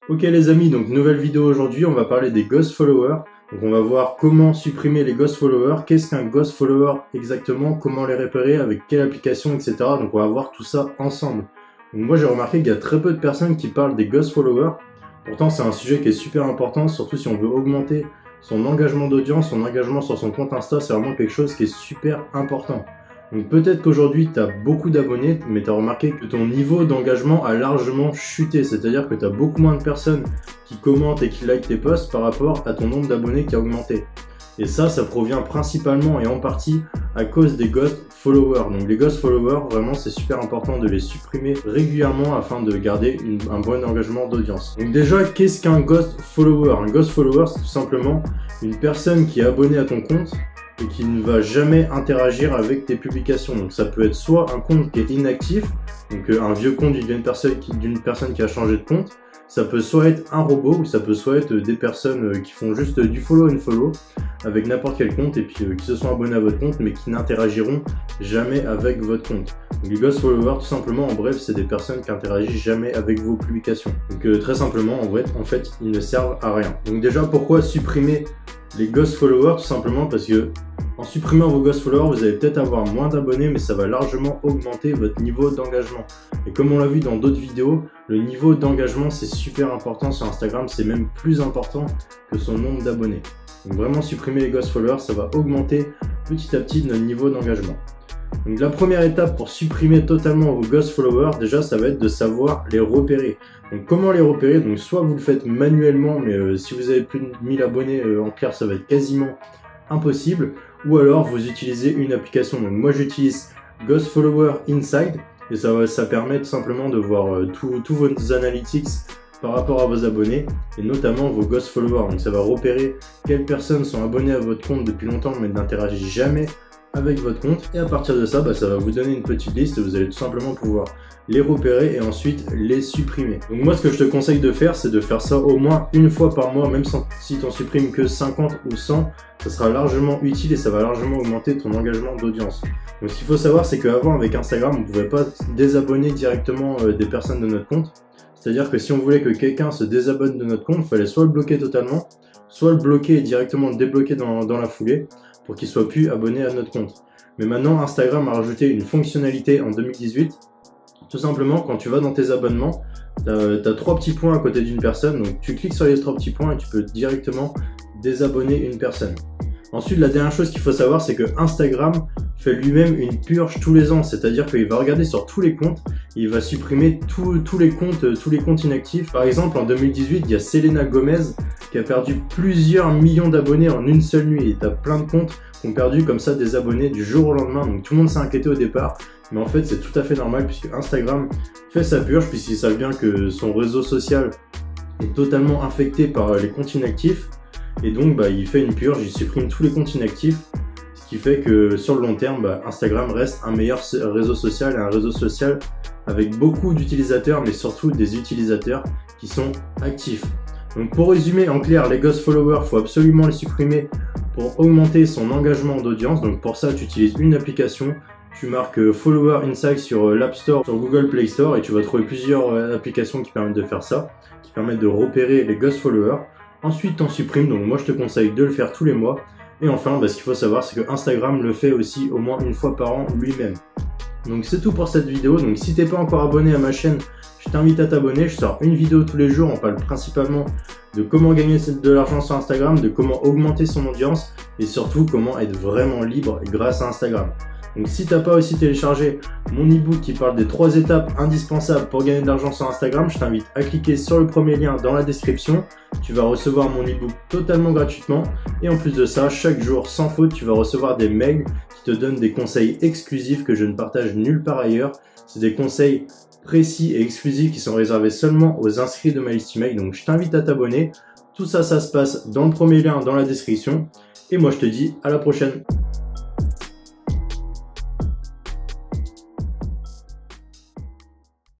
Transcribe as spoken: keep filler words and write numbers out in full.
Ok les amis, donc nouvelle vidéo aujourd'hui, on va parler des ghost followers. Donc on va voir comment supprimer les ghost followers, qu'est-ce qu'un ghost follower exactement, comment les repérer, avec quelle application, et cetera. Donc on va voir tout ça ensemble. Donc moi j'ai remarqué qu'il y a très peu de personnes qui parlent des ghost followers. Pourtant c'est un sujet qui est super important, surtout si on veut augmenter son engagement d'audience, son engagement sur son compte Insta, c'est vraiment quelque chose qui est super important. Donc peut-être qu'aujourd'hui tu as beaucoup d'abonnés, mais tu as remarqué que ton niveau d'engagement a largement chuté, c'est-à-dire que tu as beaucoup moins de personnes qui commentent et qui likent tes posts par rapport à ton nombre d'abonnés qui a augmenté. Et ça, ça provient principalement et en partie à cause des ghost followers. Donc les ghost followers, vraiment c'est super important de les supprimer régulièrement afin de garder une, un bon engagement d'audience. Donc déjà, qu'est-ce qu'un ghost follower? Un ghost follower, c'est tout simplement une personne qui est abonnée à ton compte et qui ne va jamais interagir avec tes publications. Donc ça peut être soit un compte qui est inactif, donc euh, un vieux compte d'une personne, qui, d'une personne qui a changé de compte, ça peut soit être un robot, ou ça peut soit être des personnes euh, qui font juste du follow and follow avec n'importe quel compte et puis euh, qui se sont abonnés à votre compte mais qui n'interagiront jamais avec votre compte. Donc les ghost followers, tout simplement, en bref, c'est des personnes qui interagissent jamais avec vos publications. Donc euh, très simplement, en vrai, en fait, ils ne servent à rien. Donc déjà, pourquoi supprimer les ghost followers? Tout simplement parce que en supprimant vos ghost followers, vous allez peut-être avoir moins d'abonnés, mais ça va largement augmenter votre niveau d'engagement. Et comme on l'a vu dans d'autres vidéos, le niveau d'engagement c'est super important sur Instagram, c'est même plus important que son nombre d'abonnés. Donc vraiment supprimer les ghost followers, ça va augmenter petit à petit notre niveau d'engagement. Donc la première étape pour supprimer totalement vos ghost followers, déjà ça va être de savoir les repérer. Donc comment les repérer? Donc soit vous le faites manuellement, mais euh, si vous avez plus de mille abonnés, euh, en clair ça va être quasiment impossible, ou alors vous utilisez une application. Donc moi j'utilise Ghost Follower Inside et ça, ça permet tout simplement de voir euh, tous vos analytics par rapport à vos abonnés et notamment vos ghost followers. Donc ça va repérer quelles personnes sont abonnées à votre compte depuis longtemps mais n'interagissent jamais avec votre compte, et à partir de ça, bah, ça va vous donner une petite liste et vous allez tout simplement pouvoir les repérer et ensuite les supprimer. Donc moi ce que je te conseille de faire, c'est de faire ça au moins une fois par mois, même si tu n'en supprimes que cinquante ou cent, ça sera largement utile et ça va largement augmenter ton engagement d'audience. Donc ce qu'il faut savoir, c'est qu'avant avec Instagram, on ne pouvait pas désabonner directement euh, des personnes de notre compte. C'est-à-dire que si on voulait que quelqu'un se désabonne de notre compte, il fallait soit le bloquer totalement, soit le bloquer et directement le débloquer dans, dans la foulée, pour qu'il soit plus abonné à notre compte. Mais maintenant, Instagram a rajouté une fonctionnalité en deux mille dix-huit. Tout simplement, quand tu vas dans tes abonnements, tu as trois petits points à côté d'une personne. Donc tu cliques sur les trois petits points et tu peux directement désabonner une personne. Ensuite, la dernière chose qu'il faut savoir, c'est que Instagram fait lui-même une purge tous les ans. C'est-à-dire qu'il va regarder sur tous les comptes, il va supprimer tous, tous les comptes, tous les comptes inactifs. Par exemple, en deux mille dix-huit, il y a Selena Gomez qui a perdu plusieurs millions d'abonnés en une seule nuit. Et tu as plein de comptes qui ont perdu comme ça des abonnés du jour au lendemain. Donc tout le monde s'est inquiété au départ. Mais en fait, c'est tout à fait normal puisque Instagram fait sa purge, puisqu'ils savent bien que son réseau social est totalement infecté par les comptes inactifs. Et donc, bah, il fait une purge, il supprime tous les comptes inactifs. Ce qui fait que sur le long terme, bah, Instagram reste un meilleur réseau social et un réseau social avec beaucoup d'utilisateurs, mais surtout des utilisateurs qui sont actifs. Donc pour résumer en clair, les ghost followers, il faut absolument les supprimer pour augmenter son engagement d'audience. Donc pour ça, tu utilises une application, tu marques Follower Insight sur l'App Store, sur Google Play Store, et tu vas trouver plusieurs applications qui permettent de faire ça, qui permettent de repérer les ghost followers. Ensuite, tu en supprimes, donc moi je te conseille de le faire tous les mois. Et enfin, bah, ce qu'il faut savoir, c'est que Instagram le fait aussi au moins une fois par an lui-même. Donc c'est tout pour cette vidéo. Donc si t'es pas encore abonné à ma chaîne, je t'invite à t'abonner. Je sors une vidéo tous les jours. On parle principalement de comment gagner de l'argent sur Instagram, de comment augmenter son audience et surtout comment être vraiment libre grâce à Instagram. Donc si t'as pas aussi téléchargé mon ebook qui parle des trois étapes indispensables pour gagner de l'argent sur Instagram, je t'invite à cliquer sur le premier lien dans la description. Tu vas recevoir mon ebook totalement gratuitement et en plus de ça, chaque jour sans faute, tu vas recevoir des mails qui te donnent des conseils exclusifs que je ne partage nulle part ailleurs. C'est des conseils précis et exclusifs qui sont réservés seulement aux inscrits de ma liste email. Donc je t'invite à t'abonner. Tout ça, ça se passe dans le premier lien dans la description. Et moi je te dis à la prochaine.